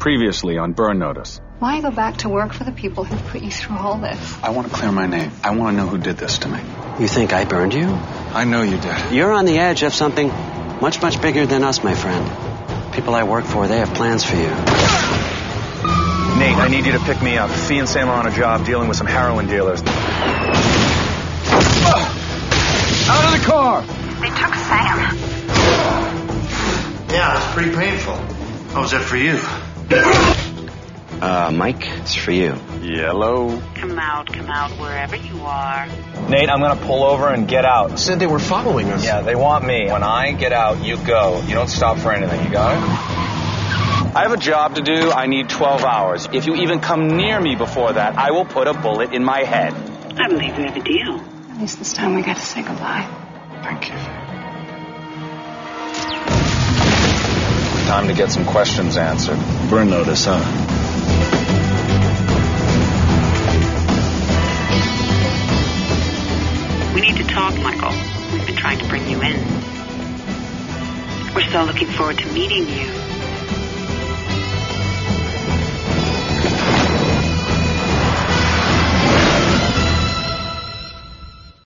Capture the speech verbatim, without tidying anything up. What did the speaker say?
Previously on Burn Notice. Why go back to work for the people who put you through all this? I want to clear my name. I want to know who did this to me. You think I burned you? I know you did. You're on the edge of something much, much bigger than us, my friend. People I work for, they have plans for you. Nate, I need you to pick me up. Fee and Sam are on a job dealing with some heroin dealers. Out of the car! They took Sam. Yeah, it's pretty painful. How was that for you? Uh, Mike, it's for you. Yellow. Come out, come out, wherever you are. Nate, I'm gonna pull over and get out. Said they were following us. Yeah, they want me. When I get out, you go. You don't stop for anything. You got it? I have a job to do. I need twelve hours. If you even come near me before that, I will put a bullet in my head. I believe we have a deal. At least this time we got to say goodbye. Thank you. Time to get some questions answered. Burn Notice, huh? We need to talk, Michael. We've been trying to bring you in. We're so looking forward to meeting you.